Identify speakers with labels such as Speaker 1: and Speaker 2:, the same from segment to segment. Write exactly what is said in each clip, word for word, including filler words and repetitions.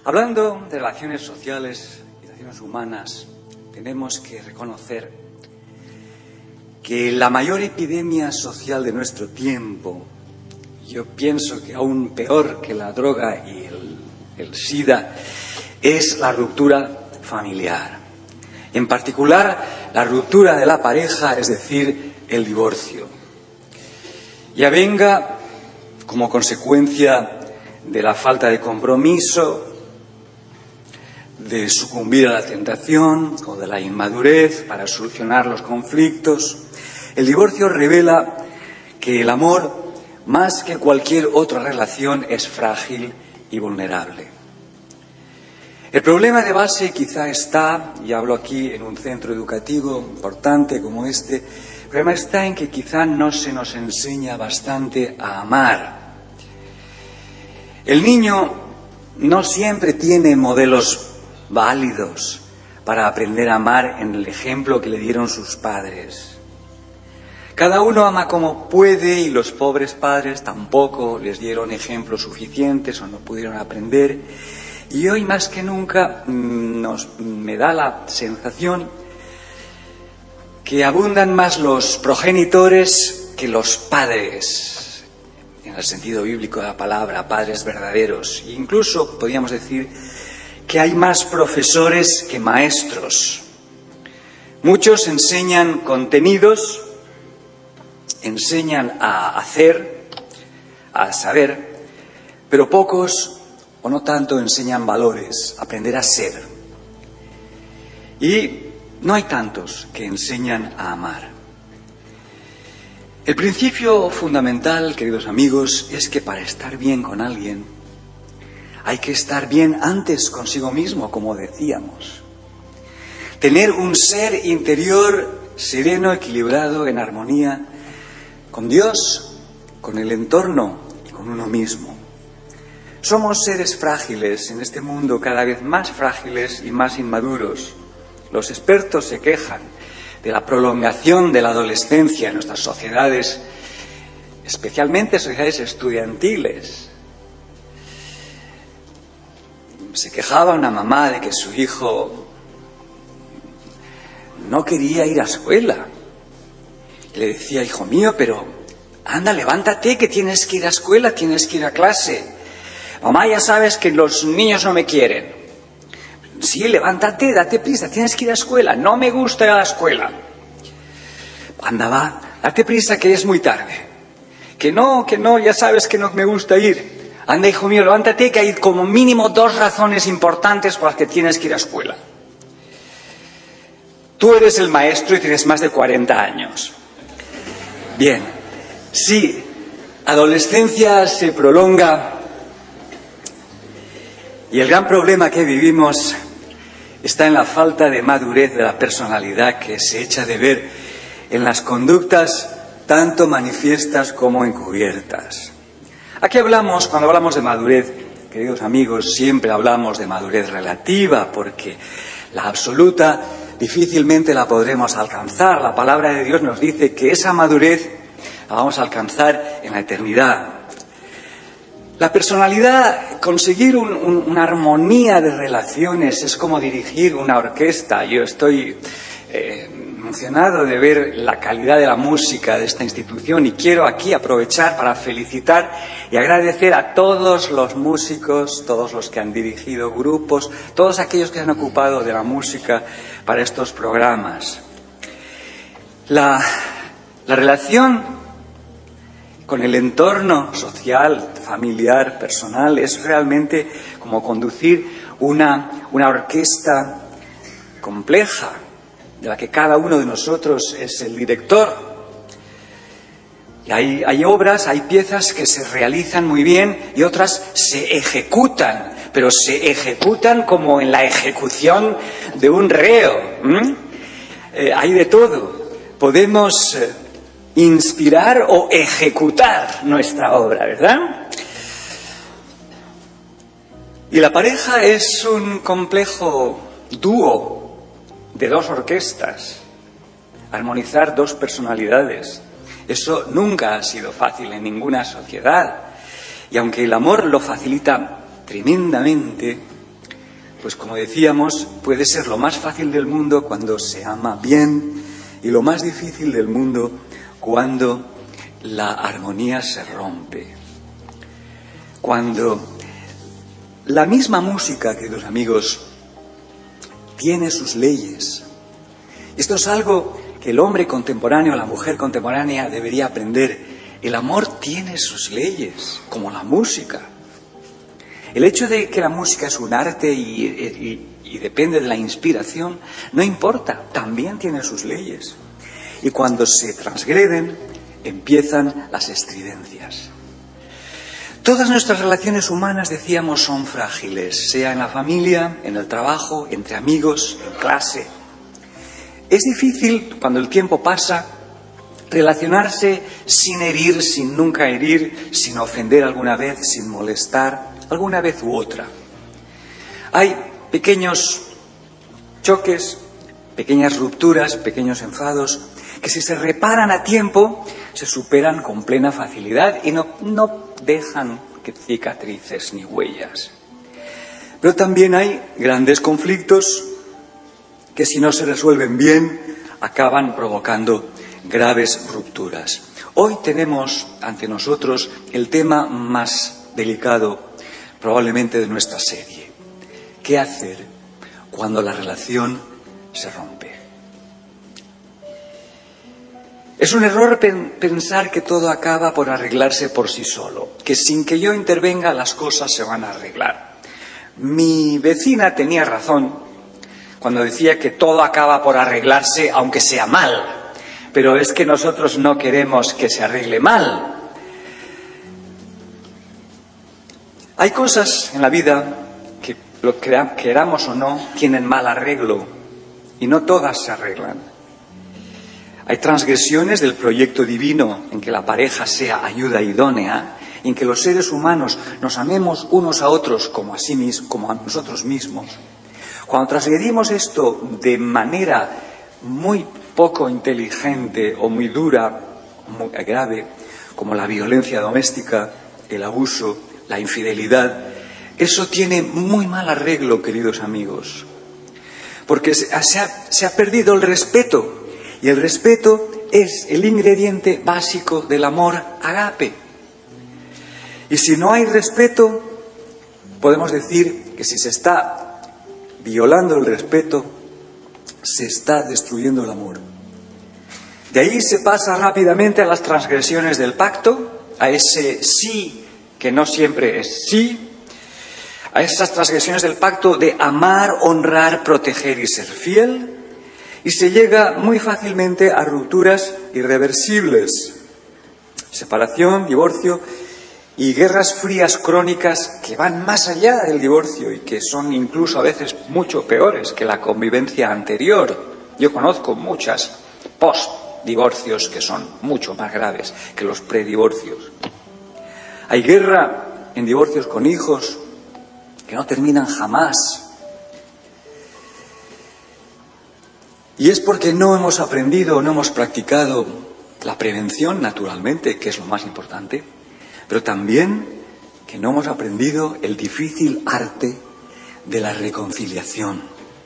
Speaker 1: Hablando de relaciones sociales y relaciones humanas, tenemos que reconocer que la mayor epidemia social de nuestro tiempo, yo pienso que aún peor que la droga y el, el SIDA, es la ruptura familiar. En particular, la ruptura de la pareja, es decir, el divorcio. Ya venga como consecuencia de la falta de compromiso, de sucumbir a la tentación o de la inmadurez para solucionar los conflictos. El divorcio revela que el amor, más que cualquier otra relación, es frágil y vulnerable. El problema de base quizá está, y hablo aquí en un centro educativo importante como este, el problema está en que quizá no se nos enseña bastante a amar. El niño no siempre tiene modelos válidos para aprender a amar en el ejemplo que le dieron sus padres. Cada uno ama como puede y los pobres padres tampoco les dieron ejemplos suficientes o no pudieron aprender. Y hoy más que nunca nos, me da la sensación que abundan más los progenitores que los padres, en el sentido bíblico de la palabra, padres verdaderos. E incluso podríamos decir que hay más profesores que maestros. Muchos enseñan contenidos, enseñan a hacer, a saber, pero pocos o no tanto enseñan valores, aprender a ser. Y no hay tantos que enseñan a amar. El principio fundamental, queridos amigos, es que para estar bien con alguien hay que estar bien antes consigo mismo, como decíamos. Tener un ser interior sereno, equilibrado, en armonía con Dios, con el entorno y con uno mismo. Somos seres frágiles en este mundo, cada vez más frágiles y más inmaduros. Los expertos se quejan de la prolongación de la adolescencia en nuestras sociedades, especialmente sociedades estudiantiles. Se quejaba una mamá de que su hijo no quería ir a escuela. Le decía, hijo mío, pero anda, levántate, que tienes que ir a escuela, tienes que ir a clase. Mamá, ya sabes que los niños no me quieren. Sí, levántate, date prisa, tienes que ir a escuela. No me gusta ir a la escuela. Anda, va, date prisa, que es muy tarde. Que no, que no, ya sabes que no me gusta ir. Anda, hijo mío, levántate, que hay como mínimo dos razones importantes por las que tienes que ir a escuela. Tú eres el maestro y tienes más de cuarenta años. Bien, si adolescencia se prolonga y el gran problema que vivimos está en la falta de madurez de la personalidad que se echa de ver en las conductas tanto manifiestas como encubiertas. Aquí hablamos, cuando hablamos de madurez, queridos amigos, siempre hablamos de madurez relativa, porque la absoluta difícilmente la podremos alcanzar. La palabra de Dios nos dice que esa madurez la vamos a alcanzar en la eternidad. La personalidad, conseguir un, un, una armonía de relaciones es como dirigir una orquesta. Yo estoy eh, emocionado de ver la calidad de la música de esta institución y quiero aquí aprovechar para felicitar y agradecer a todos los músicos, todos los que han dirigido grupos, todos aquellos que se han ocupado de la música para estos programas. La, la relación con el entorno social, familiar, personal, es realmente como conducir una, una orquesta compleja, de la que cada uno de nosotros es el director. Y hay, hay obras, hay piezas que se realizan muy bien y otras se ejecutan, pero se ejecutan como en la ejecución de un reo. ¿Mm? Eh, hay de todo. Podemos eh, inspirar o ejecutar nuestra obra, ¿verdad? Y la pareja es un complejo dúo de dos orquestas, armonizar dos personalidades. Eso nunca ha sido fácil en ninguna sociedad. Y aunque el amor lo facilita tremendamente, pues como decíamos, puede ser lo más fácil del mundo cuando se ama bien y lo más difícil del mundo cuando la armonía se rompe. Cuando la misma música, queridos amigos, tiene sus leyes. Esto es algo que el hombre contemporáneo, la mujer contemporánea debería aprender. El amor tiene sus leyes, como la música. El hecho de que la música es un arte y, y, y depende de la inspiración, no importa, también tiene sus leyes. Y cuando se transgreden, empiezan las estridencias. Todas nuestras relaciones humanas, decíamos, son frágiles, sea en la familia, en el trabajo, entre amigos, en clase. Es difícil, cuando el tiempo pasa, relacionarse sin herir, sin nunca herir, sin ofender alguna vez, sin molestar, alguna vez u otra. Hay pequeños choques, pequeñas rupturas, pequeños enfados, que si se reparan a tiempo, se superan con plena facilidad y no, no dejan cicatrices ni huellas. Pero también hay grandes conflictos que si no se resuelven bien, acaban provocando graves rupturas. Hoy tenemos ante nosotros el tema más delicado probablemente de nuestra serie. ¿Qué hacer cuando la relación se rompe? Es un error pensar que todo acaba por arreglarse por sí solo, que sin que yo intervenga las cosas se van a arreglar. Mi vecina tenía razón cuando decía que todo acaba por arreglarse aunque sea mal, pero es que nosotros no queremos que se arregle mal. Hay cosas en la vida que, lo queramos o no, tienen mal arreglo y no todas se arreglan. Hay transgresiones del proyecto divino en que la pareja sea ayuda idónea y en que los seres humanos nos amemos unos a otros como a, sí mismos, como a nosotros mismos. Cuando transgredimos esto de manera muy poco inteligente o muy dura, muy grave, como la violencia doméstica, el abuso, la infidelidad, eso tiene muy mal arreglo, queridos amigos, porque se ha, se ha perdido el respeto. Y el respeto es el ingrediente básico del amor agape. Y si no hay respeto, podemos decir que si se está violando el respeto, se está destruyendo el amor. De ahí se pasa rápidamente a las transgresiones del pacto, a ese sí que no siempre es sí, a esas transgresiones del pacto de amar, honrar, proteger y ser fiel. Y se llega muy fácilmente a rupturas irreversibles, separación, divorcio y guerras frías crónicas que van más allá del divorcio y que son incluso a veces mucho peores que la convivencia anterior. Yo conozco muchas post-divorcios que son mucho más graves que los predivorcios. Hay guerra en divorcios con hijos que no terminan jamás. Y es porque no hemos aprendido, no hemos practicado la prevención, naturalmente, que es lo más importante, pero también que no hemos aprendido el difícil arte de la reconciliación.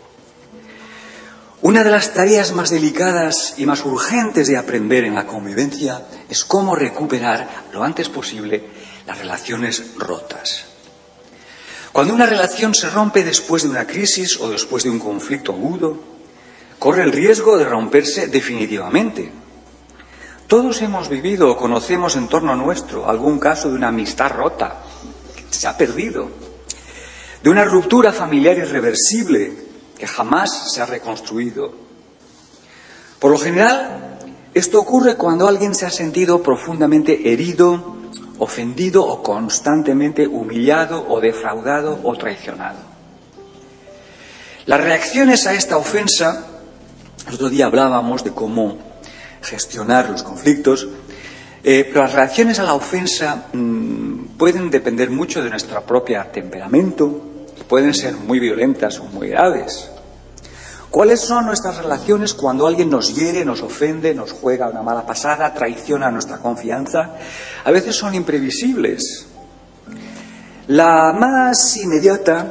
Speaker 1: Una de las tareas más delicadas y más urgentes de aprender en la convivencia es cómo recuperar lo antes posible las relaciones rotas. Cuando una relación se rompe después de una crisis o después de un conflicto agudo, corre el riesgo de romperse definitivamente. Todos hemos vivido o conocemos en torno nuestro algún caso de una amistad rota, que se ha perdido, de una ruptura familiar irreversible que jamás se ha reconstruido. Por lo general, esto ocurre cuando alguien se ha sentido profundamente herido, ofendido o constantemente humillado o defraudado o traicionado. Las reacciones a esta ofensa. El otro día hablábamos de cómo gestionar los conflictos, eh, pero las reacciones a la ofensa mmm, pueden depender mucho de nuestro propio temperamento y pueden ser muy violentas o muy graves. ¿Cuáles son nuestras relaciones cuando alguien nos hiere, nos ofende, nos juega una mala pasada, traiciona nuestra confianza? A veces son imprevisibles. La más inmediata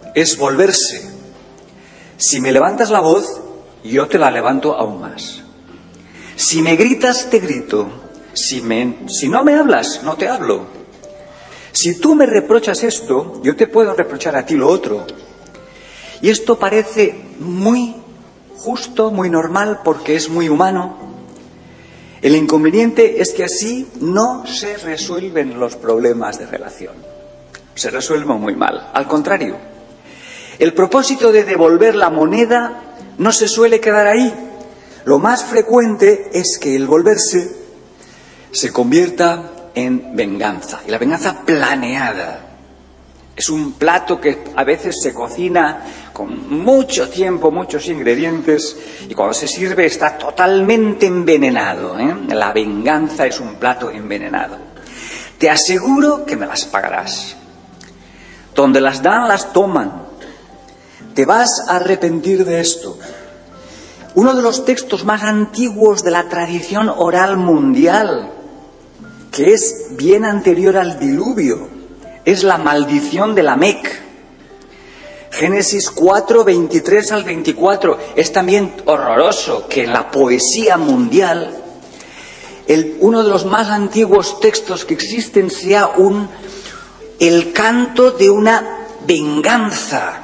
Speaker 1: es volverse. Si me levantas la voz, yo te la levanto aún más. Si me gritas, te grito. Si, me, si no me hablas, no te hablo. Si tú me reprochas esto, yo te puedo reprochar a ti lo otro. Y esto parece muy justo, muy normal, porque es muy humano. El inconveniente es que así no se resuelven los problemas de relación. Se resuelven muy mal. Al contrario, el propósito de devolver la moneda no se suele quedar ahí. Lo más frecuente es que el volverse se convierta en venganza. Y la venganza planeada. Es un plato que a veces se cocina con mucho tiempo, muchos ingredientes, y cuando se sirve está totalmente envenenado, ¿eh? La venganza es un plato envenenado. Te aseguro que me las pagarás. Donde las dan, las toman. Te vas a arrepentir de esto. Uno de los textos más antiguos de la tradición oral mundial, que es bien anterior al diluvio, es la maldición de Lamec. Génesis cuatro, veintitrés al veinticuatro. Es también horroroso que en la poesía mundial el, uno de los más antiguos textos que existen sea un, el canto de una venganza.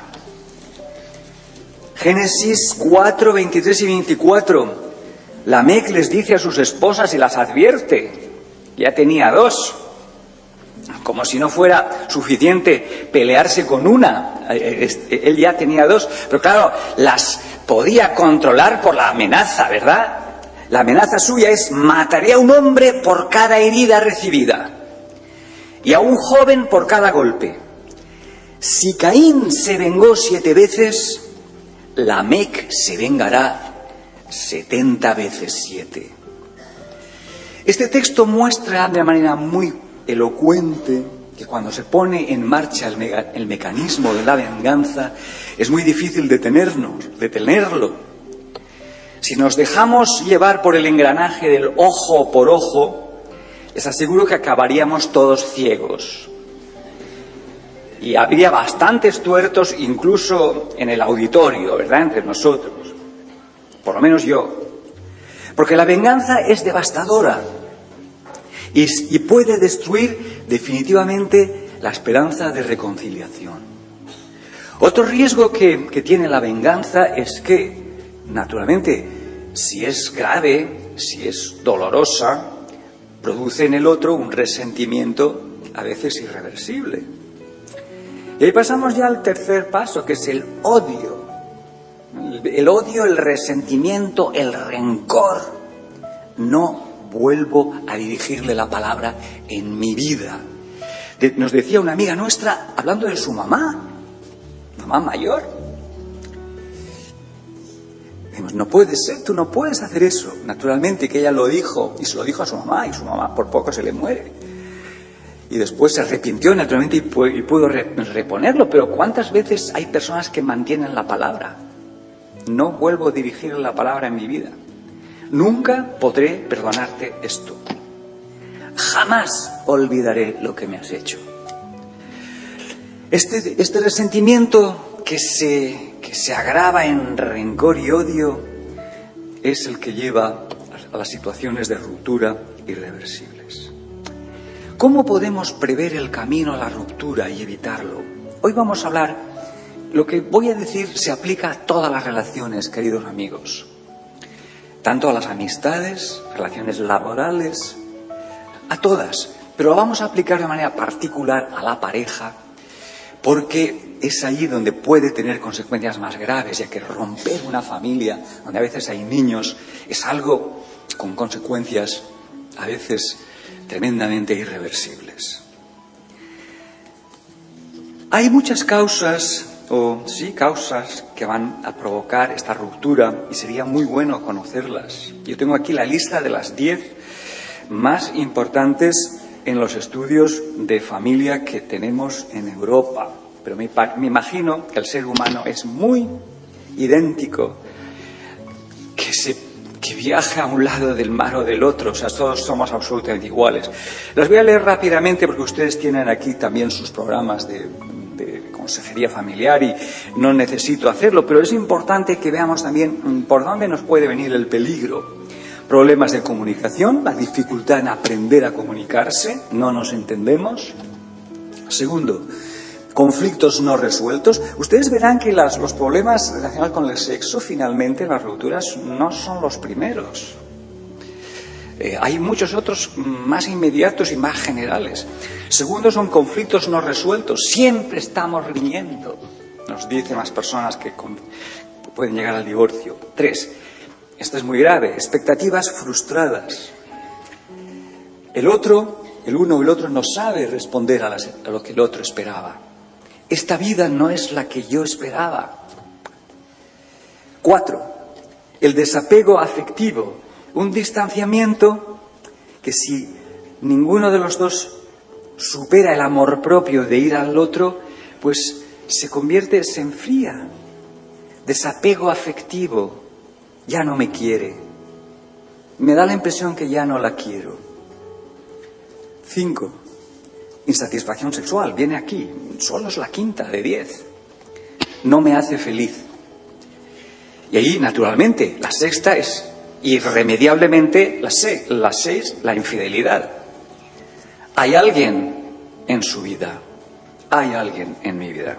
Speaker 1: Génesis cuatro, veintitrés y veinticuatro. Lamec les dice a sus esposas y las advierte. Ya tenía dos. Como si no fuera suficiente pelearse con una. Él ya tenía dos. Pero claro, las podía controlar por la amenaza, ¿verdad? La amenaza suya es: mataré a un hombre por cada herida recibida y a un joven por cada golpe. Si Caín se vengó siete veces, Lamec se vengará setenta veces siete. Este texto muestra de manera muy elocuente que cuando se pone en marcha el, mega, el mecanismo de la venganza es muy difícil detenernos, detenerlo. Si nos dejamos llevar por el engranaje del ojo por ojo, les aseguro que acabaríamos todos ciegos. Y habría bastantes tuertos incluso en el auditorio, ¿verdad?, entre nosotros. Por lo menos yo. Porque la venganza es devastadora. Y, y puede destruir definitivamente la esperanza de reconciliación. Otro riesgo que, que tiene la venganza es que, naturalmente, si es grave, si es dolorosa, produce en el otro un resentimiento a veces irreversible. Y ahí pasamos ya al tercer paso, que es el odio. El odio, el resentimiento, el rencor. No vuelvo a dirigirle la palabra en mi vida. De, nos decía una amiga nuestra, hablando de su mamá, mamá mayor. Dijimos, no puede ser, tú no puedes hacer eso. Naturalmente que ella lo dijo, y se lo dijo a su mamá, y su mamá por poco se le muere. Y después se arrepintió naturalmente y pudo, y pudo reponerlo. Pero ¿cuántas veces hay personas que mantienen la palabra? No vuelvo a dirigir la palabra en mi vida. Nunca podré perdonarte esto. Jamás olvidaré lo que me has hecho. Este, este resentimiento que se, que se agrava en rencor y odio es el que lleva a las situaciones de ruptura irreversibles. ¿Cómo podemos prever el camino a la ruptura y evitarlo? Hoy vamos a hablar, lo que voy a decir se aplica a todas las relaciones, queridos amigos. Tanto a las amistades, relaciones laborales, a todas. Pero lo vamos a aplicar de manera particular a la pareja, porque es ahí donde puede tener consecuencias más graves, ya que romper una familia, donde a veces hay niños, es algo con consecuencias a veces tremendamente irreversibles. Hay muchas causas, o sí, causas que van a provocar esta ruptura, y sería muy bueno conocerlas. Yo tengo aquí la lista de las diez más importantes en los estudios de familia que tenemos en Europa. Pero me, me imagino que el ser humano es muy idéntico, que se que viaja a un lado del mar o del otro, o sea, todos somos absolutamente iguales. Los voy a leer rápidamente porque ustedes tienen aquí también sus programas de, de consejería familiar y no necesito hacerlo, pero es importante que veamos también por dónde nos puede venir el peligro. Problemas de comunicación, la dificultad en aprender a comunicarse, no nos entendemos. Segundo, conflictos no resueltos. Ustedes verán que las, los problemas relacionados con el sexo, finalmente, las rupturas, no son los primeros. Eh, hay muchos otros más inmediatos y más generales. Segundo, son conflictos no resueltos. Siempre estamos riñendo, nos dicen las personas que con, pueden llegar al divorcio. Tres, esto es muy grave, expectativas frustradas. El otro, el uno o el otro no sabe responder a, las, a lo que el otro esperaba. Esta vida no es la que yo esperaba. Cuatro, el desapego afectivo. Un distanciamiento que si ninguno de los dos supera el amor propio de ir al otro, pues se convierte, se enfría. Desapego afectivo. Ya no me quiere. Me da la impresión que ya no la quiero. Cinco. Insatisfacción sexual. Viene aquí. Solo es la quinta de diez. No me hace feliz. Y ahí, naturalmente, la sexta es irremediablemente la, se la seis, la infidelidad. Hay alguien en su vida. Hay alguien en mi vida.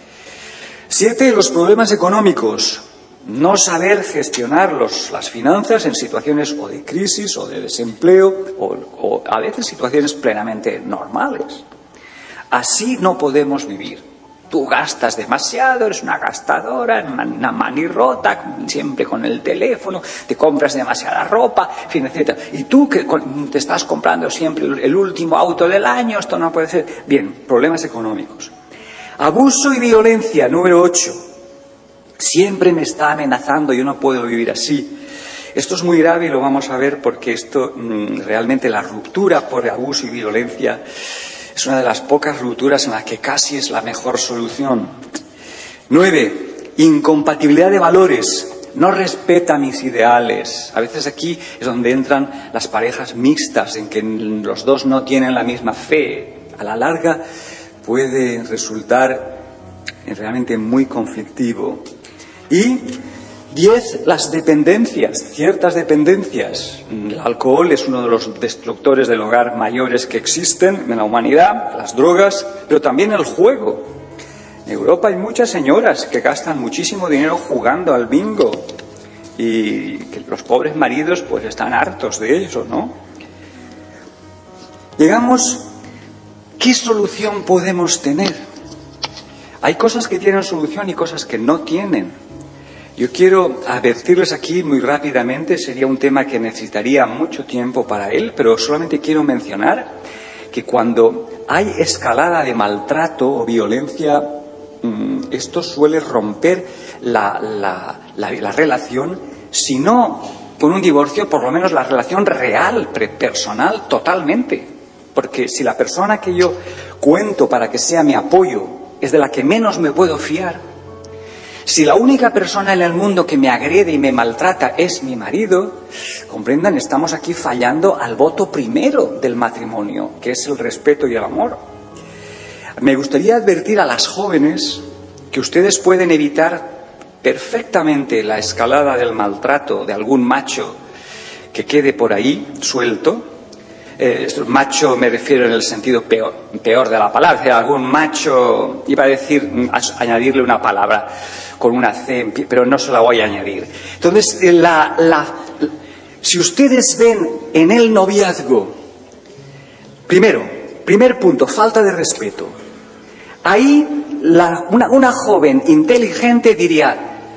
Speaker 1: Siete, los problemas económicos. No saber gestionar los, las finanzas en situaciones o de crisis o de desempleo o, o a veces situaciones plenamente normales. Así no podemos vivir. Tú gastas demasiado, eres una gastadora, una manirrota, siempre con el teléfono, te compras demasiada ropa, en fin, etcétera. Y tú que te estás comprando siempre el último auto del año, esto no puede ser. Bien, problemas económicos. Abuso y violencia, número ocho. Siempre me está amenazando, yo no puedo vivir así. Esto es muy grave y lo vamos a ver porque esto, realmente la ruptura por abuso y violencia es una de las pocas rupturas en las que casi es la mejor solución. Nueve, incompatibilidad de valores. No respeta mis ideales. A veces aquí es donde entran las parejas mixtas, en que los dos no tienen la misma fe. A la larga puede resultar realmente muy conflictivo. Y diez, las dependencias, ciertas dependencias. El alcohol es uno de los destructores del hogar mayores que existen en la humanidad, las drogas, pero también el juego. En Europa hay muchas señoras que gastan muchísimo dinero jugando al bingo y que los pobres maridos pues están hartos de eso, ¿no? Llegamos, ¿qué solución podemos tener? Hay cosas que tienen solución y cosas que no tienen. Yo quiero advertirles aquí muy rápidamente, sería un tema que necesitaría mucho tiempo para él, pero solamente quiero mencionar que cuando hay escalada de maltrato o violencia, esto suele romper la, la, la, la relación, si no con un divorcio, por lo menos la relación real, personal, totalmente. Porque si la persona que yo cuento para que sea mi apoyo es de la que menos me puedo fiar, si la única persona en el mundo que me agrede y me maltrata es mi marido, comprendan, estamos aquí fallando al voto primero del matrimonio, que es el respeto y el amor. Me gustaría advertir a las jóvenes que ustedes pueden evitar perfectamente la escalada del maltrato de algún macho que quede por ahí suelto. Eh, macho me refiero en el sentido peor, peor de la palabra, de algún macho, iba a decir, a añadirle una palabra con una C, pero no se la voy a añadir. Entonces, la, la, si ustedes ven en el noviazgo, primero, primer punto, falta de respeto. Ahí la, una, una joven inteligente diría,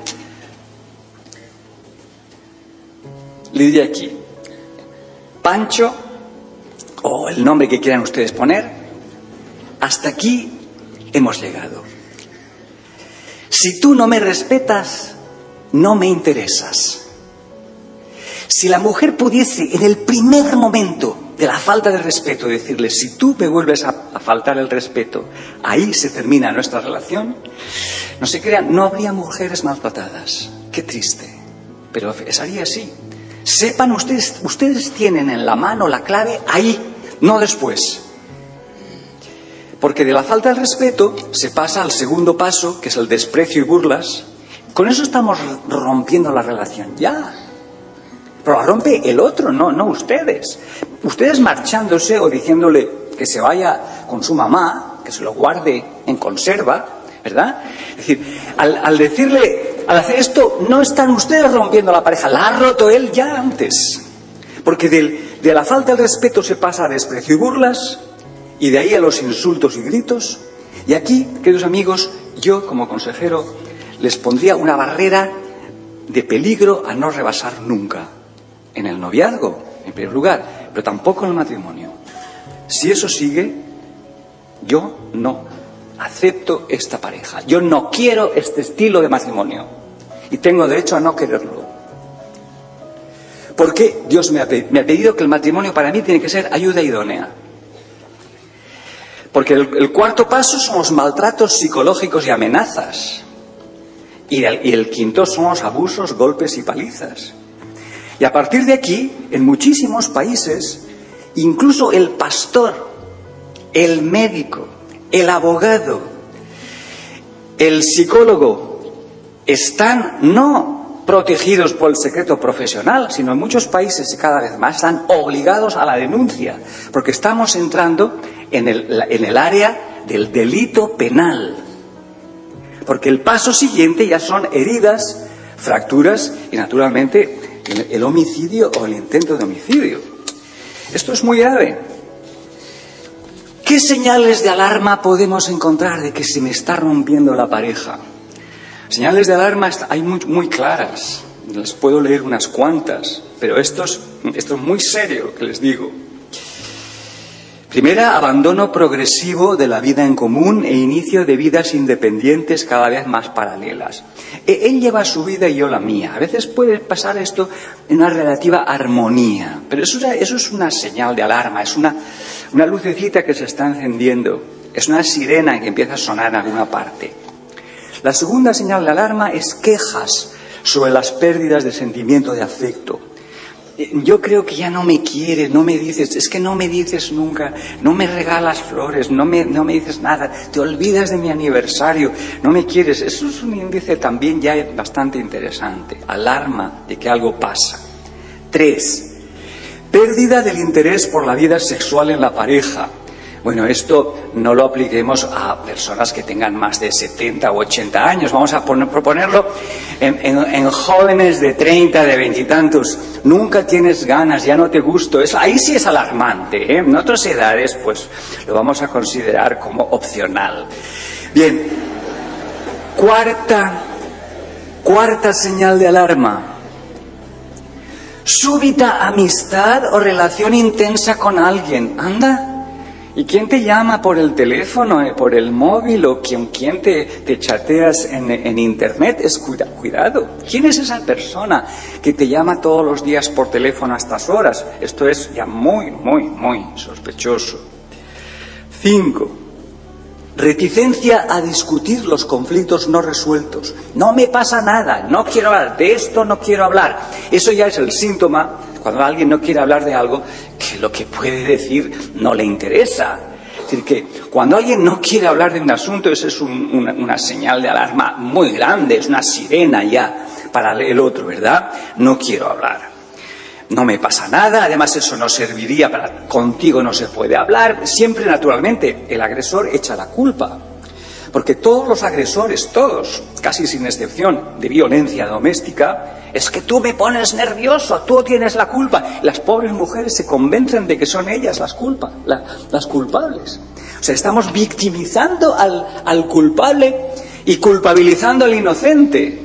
Speaker 1: le diría aquí, Pancho, o el nombre que quieran ustedes poner, hasta aquí hemos llegado. Si tú no me respetas, no me interesas. Si la mujer pudiese en el primer momento de la falta de respeto decirle, si tú me vuelves a, a faltar el respeto, ahí se termina nuestra relación, no se crean, no habría mujeres maltratadas. Qué triste, pero sería así. Sepan ustedes, ustedes tienen en la mano la clave ahí, no después. Porque de la falta de respeto se pasa al segundo paso, que es el desprecio y burlas. Con eso estamos rompiendo la relación, ya. Pero la rompe el otro, no, no ustedes. Ustedes marchándose o diciéndole que se vaya con su mamá, que se lo guarde en conserva, ¿verdad? Es decir, al, al decirle, al hacer esto, no están ustedes rompiendo la pareja, la ha roto él ya antes. Porque del, de la falta de respeto se pasa a desprecio y burlas, y de ahí a los insultos y gritos. Y aquí, queridos amigos, yo como consejero les pondría una barrera de peligro a no rebasar nunca. En el noviazgo, en primer lugar, pero tampoco en el matrimonio. Si eso sigue, yo no acepto esta pareja. Yo no quiero este estilo de matrimonio. Y tengo derecho a no quererlo. Porque Dios me ha, me ha pedido que el matrimonio para mí tiene que ser ayuda idónea. Porque el, el cuarto paso son los maltratos psicológicos y amenazas. Y el, y el quinto son los abusos, golpes y palizas. Y a partir de aquí, en muchísimos países, incluso el pastor, el médico, el abogado, el psicólogo, están no protegidos por el secreto profesional, sino en muchos países y cada vez más están obligados a la denuncia, porque estamos entrando en el, en el área del delito penal. Porque el paso siguiente ya son heridas, fracturas y, naturalmente, el homicidio o el intento de homicidio. Esto es muy grave. ¿Qué señales de alarma podemos encontrar de que se me está rompiendo la pareja? Señales de alarma hay muy, muy claras. Les puedo leer unas cuantas, pero esto es, esto es muy serio, que les digo. Primera, abandono progresivo de la vida en común e inicio de vidas independientes cada vez más paralelas. Él lleva su vida y yo la mía. A veces puede pasar esto en una relativa armonía, pero eso, eso es una señal de alarma, es una, una lucecita que se está encendiendo, es una sirena que empieza a sonar en alguna parte. La segunda señal de alarma es quejas sobre las pérdidas de sentimiento de afecto. Yo creo que ya no me quieres, no me dices, es que no me dices nunca, no me regalas flores, no me, no me dices nada, te olvidas de mi aniversario, no me quieres. Eso es un índice también ya bastante interesante, alarma de que algo pasa. Tres, pérdida del interés por la vida sexual en la pareja. Bueno, esto no lo apliquemos a personas que tengan más de setenta o ochenta años. Vamos a poner, proponerlo en, en, en jóvenes de treinta, de veintitantos. Nunca tienes ganas, ya no te gusto. Eso, ahí sí es alarmante, ¿eh? En otras edades, pues, lo vamos a considerar como opcional. Bien, cuarta, cuarta señal de alarma. Súbita amistad o relación intensa con alguien. Anda. ¿Y quién te llama por el teléfono, eh, por el móvil o con quién te, te chateas en, en internet? Es cuida, cuidado. ¿Quién es esa persona que te llama todos los días por teléfono a estas horas? Esto es ya muy, muy, muy sospechoso. Cinco. Reticencia a discutir los conflictos no resueltos. No me pasa nada, no quiero hablar de esto, no quiero hablar. Eso ya es el síntoma, cuando alguien no quiere hablar de algo, que lo que puede decir no le interesa. Es decir, que cuando alguien no quiere hablar de un asunto, eso es un, una, una señal de alarma muy grande, es una sirena ya para el otro, ¿verdad? No quiero hablar. No me pasa nada, además eso no serviría para... Contigo no se puede hablar. Siempre, naturalmente, el agresor echa la culpa. Porque todos los agresores, todos, casi sin excepción, de violencia doméstica, es que tú me pones nervioso, tú tienes la culpa. Las pobres mujeres se convencen de que son ellas las culpas, la, las culpables. O sea, estamos victimizando al, al culpable y culpabilizando al inocente.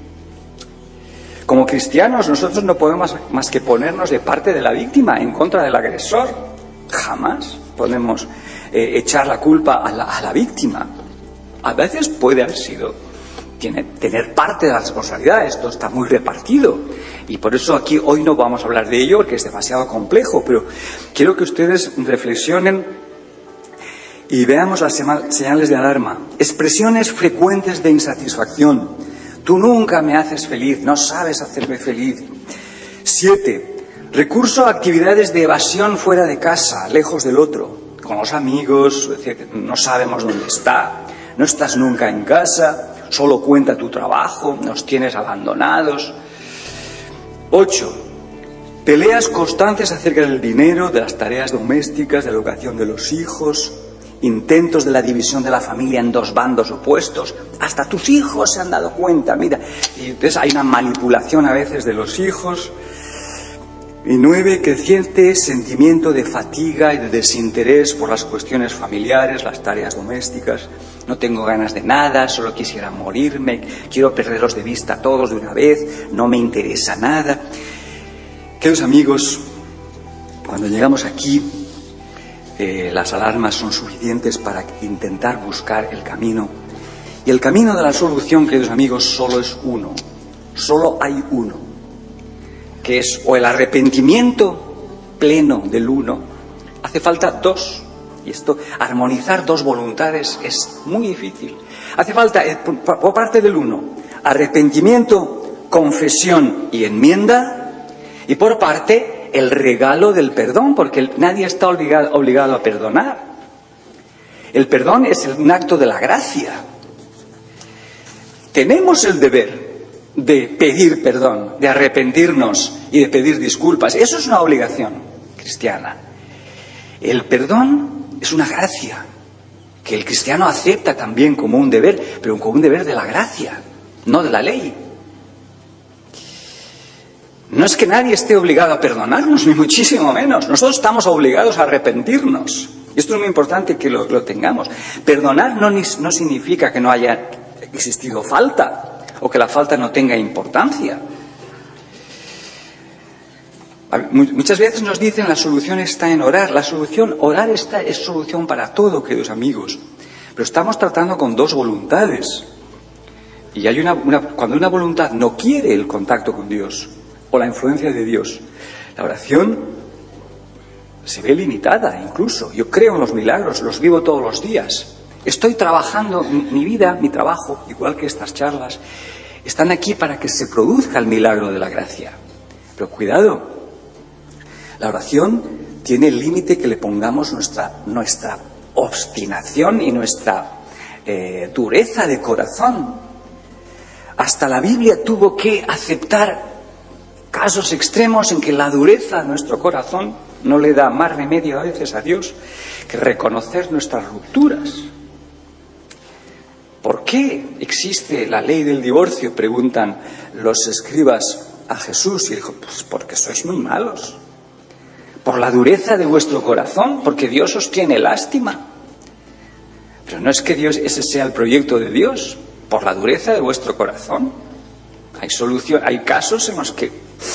Speaker 1: Como cristianos, nosotros no podemos más que ponernos de parte de la víctima en contra del agresor. Jamás podemos eh, echar la culpa a la, a la víctima. A veces puede haber sido, tiene, tener parte de la responsabilidad, esto está muy repartido. Y por eso aquí hoy no vamos a hablar de ello, porque es demasiado complejo, pero quiero que ustedes reflexionen y veamos las señales de alarma. Expresiones frecuentes de insatisfacción. Tú nunca me haces feliz, no sabes hacerme feliz. Siete, recurso a actividades de evasión fuera de casa, lejos del otro. con los amigos, no sabemos dónde está, no estás nunca en casa, solo cuenta tu trabajo, nos tienes abandonados. Ocho, peleas constantes acerca del dinero, de las tareas domésticas, de la educación de los hijos, intentos de la división de la familia en dos bandos opuestos. Hasta tus hijos se han dado cuenta, mira. Y entonces hay una manipulación a veces de los hijos. Y nueve, creciente sentimiento de fatiga y de desinterés por las cuestiones familiares, las tareas domésticas. No tengo ganas de nada, solo quisiera morirme, quiero perderlos de vista todos de una vez, no me interesa nada. Queridos amigos, cuando llegamos aquí, eh, las alarmas son suficientes para intentar buscar el camino. Y el camino de la solución, queridos amigos, solo es uno, solo hay uno, que es o el arrepentimiento pleno del uno. Hace falta dos, y esto, armonizar dos voluntades es muy difícil. Hace falta, eh, por, por parte del uno, arrepentimiento, confesión y enmienda, y por parte el regalo del perdón, porque nadie está obligado, obligado a perdonar. El perdón es un acto de la gracia. Tenemos el deber de pedir perdón, de arrepentirnos y de pedir disculpas. Eso es una obligación cristiana. El perdón es una gracia que el cristiano acepta también como un deber, pero como un deber de la gracia, no de la ley. No es que nadie esté obligado a perdonarnos, ni muchísimo menos. Nosotros estamos obligados a arrepentirnos. Esto es muy importante que lo, lo tengamos. Perdonar no, no significa que no haya existido falta, o que la falta no tenga importancia. Muchas veces nos dicen la solución está en orar. La solución, orar está, es solución para todo, queridos amigos. Pero estamos tratando con dos voluntades. Y hay una, una, cuando una voluntad no quiere el contacto con Dios o la influencia de Dios, la oración se ve limitada incluso. Yo creo en los milagros, los vivo todos los días. Estoy trabajando, mi, mi vida, mi trabajo, igual que estas charlas, están aquí para que se produzca el milagro de la gracia. Pero cuidado, la oración tiene el límite que le pongamos nuestra, nuestra obstinación y nuestra eh, dureza de corazón. Hasta la Biblia tuvo que aceptar casos extremos en que la dureza de nuestro corazón no le da más remedio a veces a Dios que reconocer nuestras rupturas. ¿Por qué existe la ley del divorcio?, preguntan los escribas a Jesús. Y dijo, pues porque sois muy malos. Por la dureza de vuestro corazón, porque Dios os tiene lástima. Pero no es que Dios, ese sea el proyecto de Dios, por la dureza de vuestro corazón. Hay solución, hay casos en los que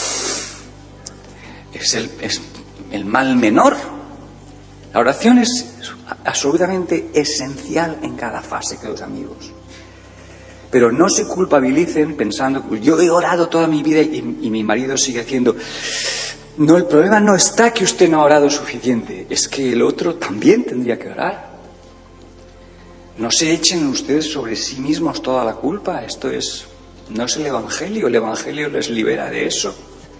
Speaker 1: es el, es el mal menor. La oración es absolutamente esencial en cada fase, queridos amigos. Pero no se culpabilicen pensando, yo he orado toda mi vida y, y mi marido sigue haciendo. No, el problema no está que usted no ha orado suficiente, es que el otro también tendría que orar. No se echen ustedes sobre sí mismos toda la culpa. Esto es, no es el Evangelio, el Evangelio les libera de eso.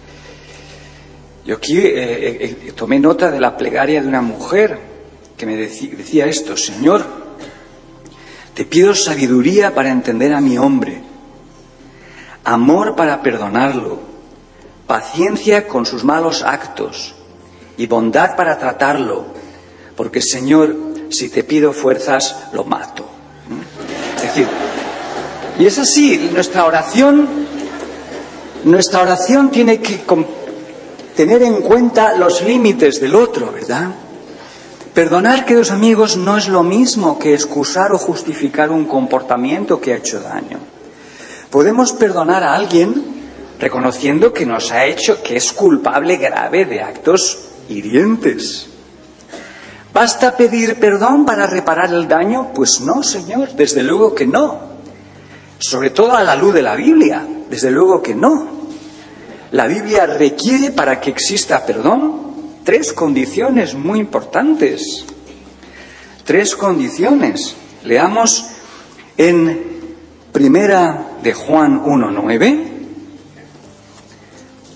Speaker 1: Yo aquí eh, eh, tomé nota de la plegaria de una mujer que me decía, decía esto: Señor, te pido sabiduría para entender a mi hombre, amor para perdonarlo, paciencia con sus malos actos y bondad para tratarlo, porque, Señor, si te pido fuerzas, lo mato. Es decir, y es así, nuestra oración, nuestra oración tiene que tener en cuenta los límites del otro, ¿verdad? Perdonar, queridos amigos, no es lo mismo que excusar o justificar un comportamiento que ha hecho daño. Podemos perdonar a alguien reconociendo que nos ha hecho, que es culpable grave de actos hirientes. ¿Basta pedir perdón para reparar el daño? Pues no, Señor, desde luego que no. Sobre todo a la luz de la Biblia, desde luego que no. La Biblia requiere, para que exista perdón, tres condiciones muy importantes. Tres condiciones. Leamos en Primera de Juan uno nueve.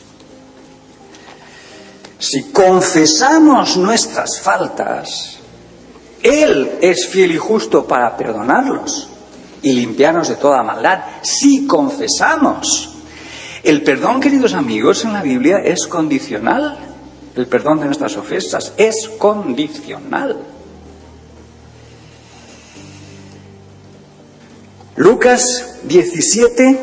Speaker 1: Si confesamos nuestras faltas, Él es fiel y justo para perdonarlos y limpiarnos de toda maldad si confesamos. El perdón, queridos amigos, en la Biblia es condicional. El perdón de nuestras ofensas es condicional. Lucas diecisiete,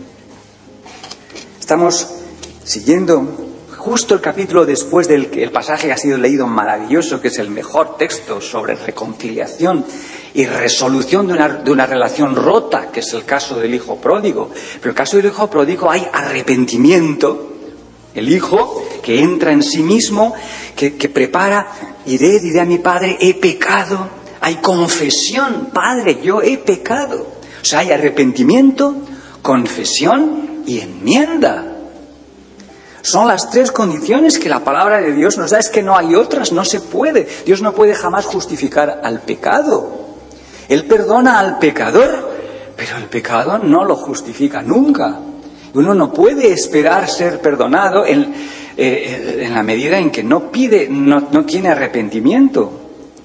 Speaker 1: estamos siguiendo justo el capítulo después del el pasaje que ha sido leído maravilloso, que es el mejor texto sobre reconciliación y resolución de una, de una relación rota, que es el caso del hijo pródigo. Pero en el caso del hijo pródigo hay arrepentimiento. El hijo que entra en sí mismo, que, que prepara, iré, diré a mi padre, he pecado. Hay confesión, padre, yo he pecado. O sea, hay arrepentimiento, confesión y enmienda. Son las tres condiciones que la palabra de Dios nos da. Es que no hay otras, no se puede. Dios no puede jamás justificar al pecado. Él perdona al pecador, pero el pecado no lo justifica nunca. Uno no puede esperar ser perdonado en, eh, en la medida en que no pide, no, no tiene arrepentimiento.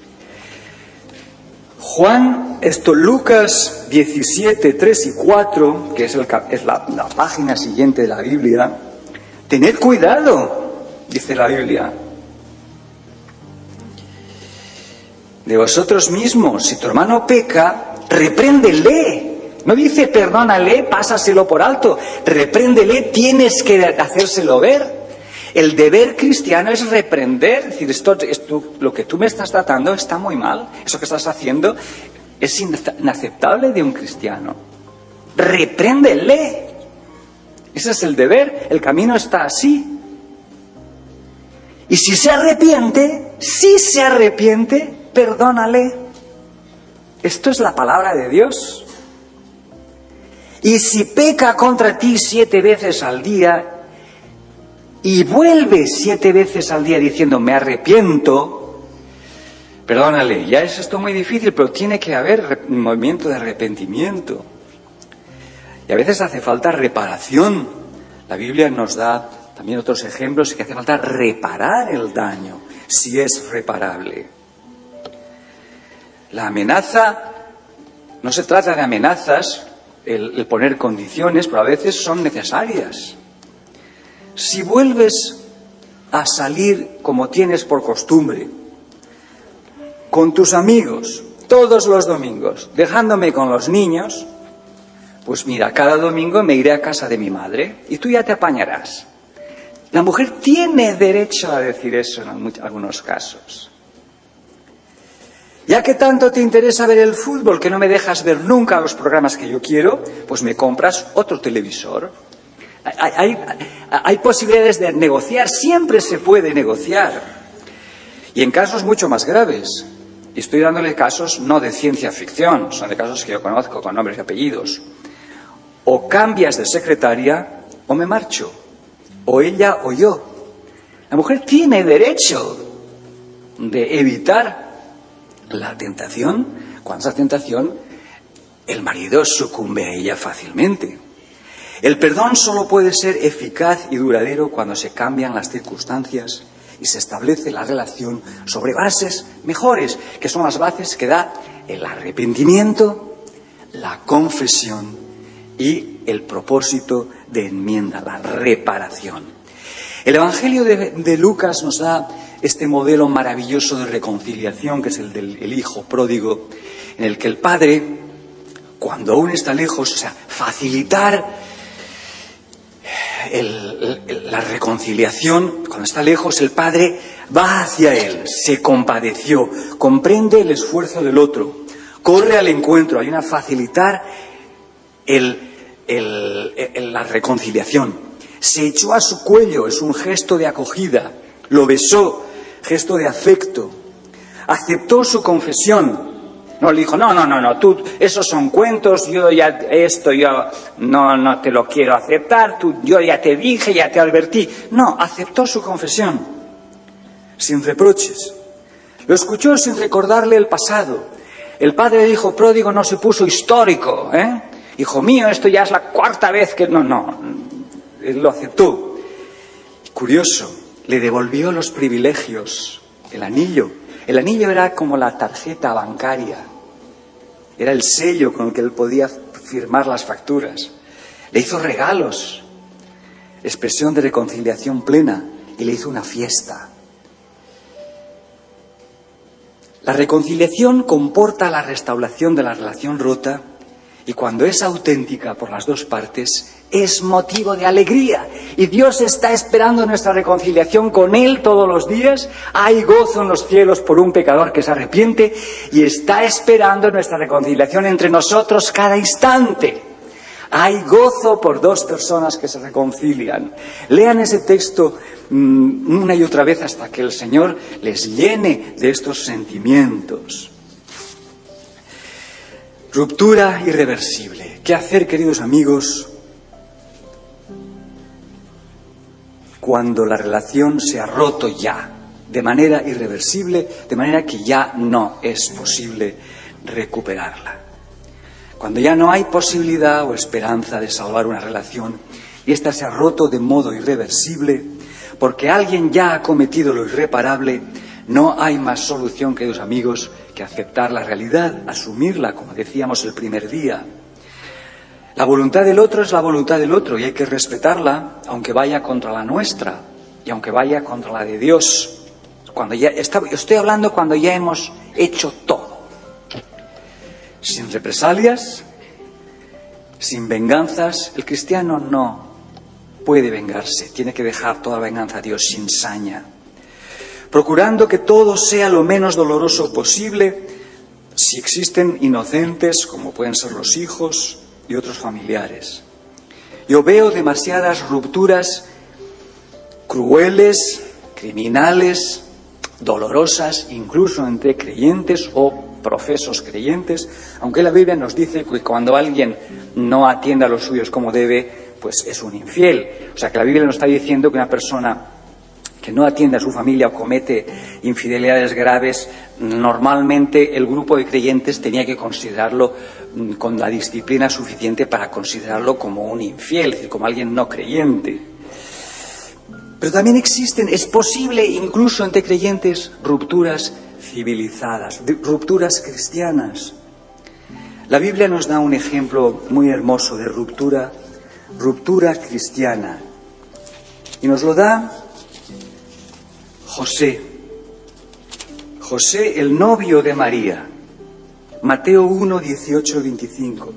Speaker 1: Juan, esto Lucas diecisiete, tres y cuatro, que es, el, es la, la página siguiente de la Biblia. Tened cuidado, dice la Biblia, de vosotros mismos. Si tu hermano peca, repréndele. No dice perdónale, pásaselo por alto. Repréndele, tienes que hacérselo ver. El deber cristiano es reprender, es decir, esto, esto, lo que tú me estás tratando está muy mal, eso que estás haciendo es inaceptable de un cristiano. Repréndele. Ese es el deber, el camino está así. Y si se arrepiente, si se arrepiente, perdónale. Esto es la palabra de Dios. Y si peca contra ti siete veces al día y vuelve siete veces al día diciendo me arrepiento, perdónale. Ya es esto muy difícil, pero tiene que haber un movimiento de arrepentimiento. Y a veces hace falta reparación. La Biblia nos da también otros ejemplos que hace falta reparar el daño, si es reparable. La amenaza, no se trata de amenazas, el, el poner condiciones, pero a veces son necesarias. Si vuelves a salir como tienes por costumbre, con tus amigos, todos los domingos, dejándome con los niños, pues mira, cada domingo me iré a casa de mi madre y tú ya te apañarás. La mujer tiene derecho a decir eso en algunos casos. Ya que tanto te interesa ver el fútbol, que no me dejas ver nunca los programas que yo quiero, pues me compras otro televisor. Hay, hay, hay posibilidades de negociar, siempre se puede negociar. Y en casos mucho más graves. Y estoy dándole casos no de ciencia ficción, son de casos que yo conozco con nombres y apellidos. O cambias de secretaria o me marcho, o ella o yo. La mujer tiene derecho de evitar la tentación, cuando esa tentación el marido sucumbe a ella fácilmente. El perdón solo puede ser eficaz y duradero cuando se cambian las circunstancias y se establece la relación sobre bases mejores, que son las bases que da el arrepentimiento, la confesión y el propósito de enmienda, la reparación. El Evangelio de, de Lucas nos da este modelo maravilloso de reconciliación, que es el del el hijo pródigo, en el que el padre, cuando aún está lejos, o sea, facilitar el, el, la reconciliación, cuando está lejos, el padre va hacia él, se compadeció, comprende el esfuerzo del otro, corre al encuentro, hay una facilitar el El, el, la reconciliación. Se echó a su cuello, es un gesto de acogida, lo besó, gesto de afecto, aceptó su confesión, no le dijo, no, no, no, no, tú, esos son cuentos, yo ya, esto yo no, no te lo quiero aceptar, tú, yo ya te dije, ya te advertí. No, aceptó su confesión, sin reproches, lo escuchó sin recordarle el pasado. El padre del hijo pródigo no se puso histórico, ¿eh? Hijo mío, esto ya es la cuarta vez que... No, no, él lo aceptó. Curioso, le devolvió los privilegios, el anillo, El anillo era como la tarjeta bancaria, era el sello con el que él podía firmar las facturas. Le hizo regalos, expresión de reconciliación plena, y le hizo una fiesta. La reconciliación comporta la restauración de la relación rota, y cuando es auténtica por las dos partes, es motivo de alegría. Y Dios está esperando nuestra reconciliación con Él todos los días. Hay gozo en los cielos por un pecador que se arrepiente, y está esperando nuestra reconciliación entre nosotros cada instante. Hay gozo por dos personas que se reconcilian. Lean ese texto mmm, una y otra vez hasta que el Señor les llene de estos sentimientos. Ruptura irreversible. ¿Qué hacer, queridos amigos, cuando la relación se ha roto ya, de manera irreversible, de manera que ya no es posible recuperarla? Cuando ya no hay posibilidad o esperanza de salvar una relación y ésta se ha roto de modo irreversible, porque alguien ya ha cometido lo irreparable, no hay más solución, queridos amigos, que aceptar la realidad, asumirla, como decíamos el primer día. La voluntad del otro es la voluntad del otro y hay que respetarla, aunque vaya contra la nuestra y aunque vaya contra la de Dios. Cuando ya está, estoy hablando cuando ya hemos hecho todo. Sin represalias, sin venganzas. El cristiano no puede vengarse, tiene que dejar toda venganza a Dios sin saña, procurando que todo sea lo menos doloroso posible, si existen inocentes, como pueden ser los hijos y otros familiares. Yo veo demasiadas rupturas crueles, criminales, dolorosas, incluso entre creyentes o profesos creyentes, aunque la Biblia nos dice que cuando alguien no atiende a los suyos como debe, pues es un infiel. O sea, que la Biblia nos está diciendo que una persona que no atiende a su familia o comete infidelidades graves, normalmente el grupo de creyentes tenía que considerarlo con la disciplina suficiente para considerarlo como un infiel, es decir, como alguien no creyente. Pero también existen, es posible incluso entre creyentes, rupturas civilizadas, rupturas cristianas. La Biblia nos da un ejemplo muy hermoso de ruptura, ruptura cristiana. Y nos lo da José. José, el novio de María. Mateo uno, dieciocho, veinticinco.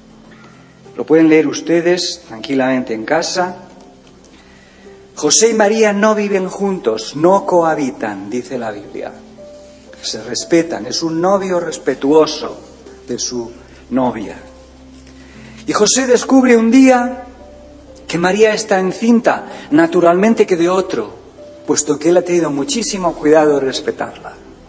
Speaker 1: Lo pueden leer ustedes tranquilamente en casa. José y María no viven juntos, no cohabitan, dice la Biblia. Se respetan, es un novio respetuoso de su novia. Y José descubre un día que María está encinta, naturalmente que de otro, puesto que él ha tenido muchísimo cuidado de respetarla.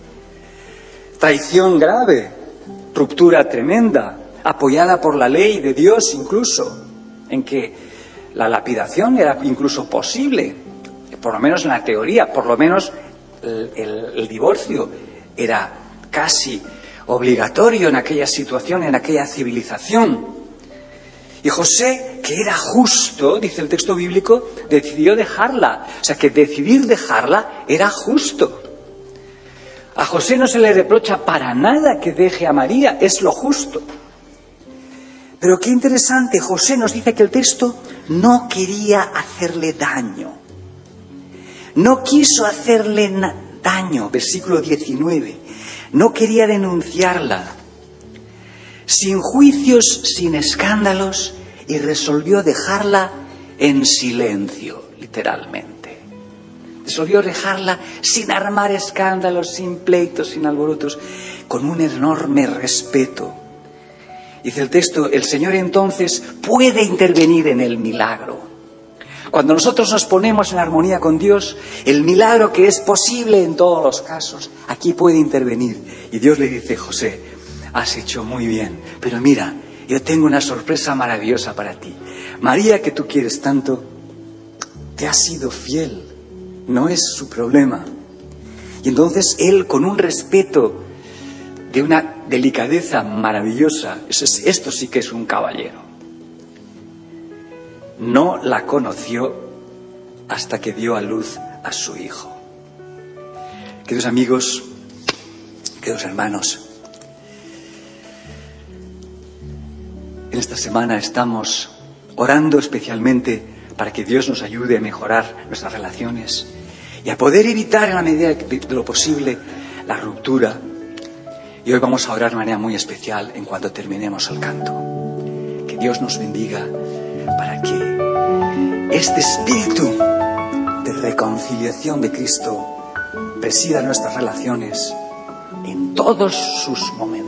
Speaker 1: Traición grave, ruptura tremenda, apoyada por la ley de Dios incluso, en que la lapidación era incluso posible, por lo menos en la teoría, por lo menos el, el, el divorcio era casi obligatorio en aquella situación, en aquella civilización. Y José, que era justo, dice el texto bíblico, decidió dejarla. O sea, que decidir dejarla era justo. A José no se le reprocha para nada que deje a María, es lo justo. Pero qué interesante, José nos dice que el texto no quería hacerle daño. No quiso hacerle daño, versículo diecinueve. No quería denunciarla. Sin juicios, sin escándalos, y resolvió dejarla en silencio, literalmente. Resolvió dejarla sin armar escándalos, sin pleitos, sin alborotos, con un enorme respeto. Dice el texto, el Señor entonces puede intervenir en el milagro. Cuando nosotros nos ponemos en armonía con Dios, el milagro que es posible en todos los casos, aquí puede intervenir. Y Dios le dice, José, has hecho muy bien, pero mira, yo tengo una sorpresa maravillosa para ti. María, que tú quieres tanto, te ha sido fiel, no es su problema. Y entonces él, con un respeto de una delicadeza maravillosa, esto sí que es un caballero, no la conoció hasta que dio a luz a su hijo. Queridos amigos, queridos hermanos, en esta semana estamos orando especialmente para que Dios nos ayude a mejorar nuestras relaciones y a poder evitar en la medida de lo posible la ruptura. Y hoy vamos a orar de manera muy especial en cuanto terminemos el canto. Que Dios nos bendiga para que este espíritu de reconciliación de Cristo presida nuestras relaciones en todos sus momentos.